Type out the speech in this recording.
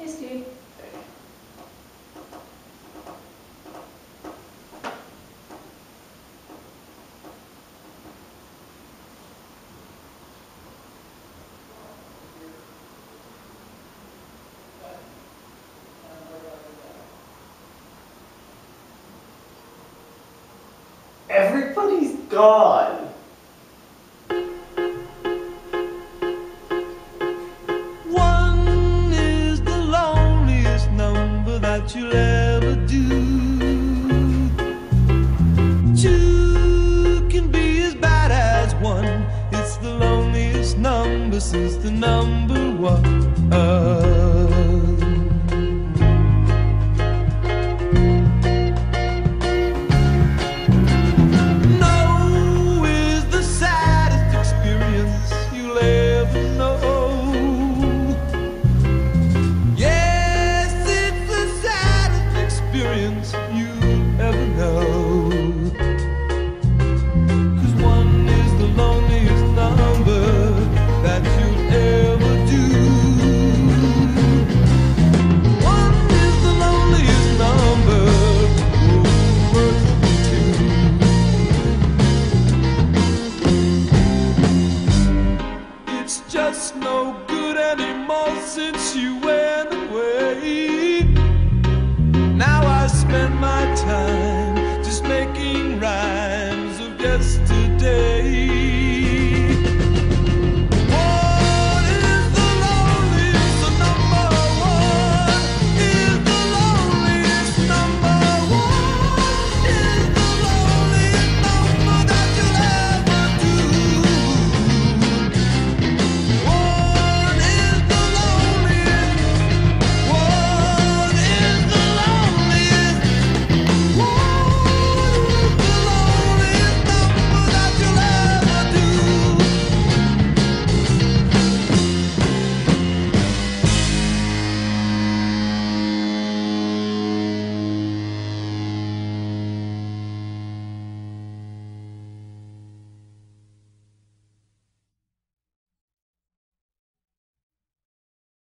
Hey, Steve. Everybody's gone. One is the loneliest number that you'll ever do. Two can be as bad as one. It's the loneliest number since the number one. You ever know, 'cause one is the loneliest number that you'll ever do. One is the loneliest number worth two. It's just no good anymore since you went.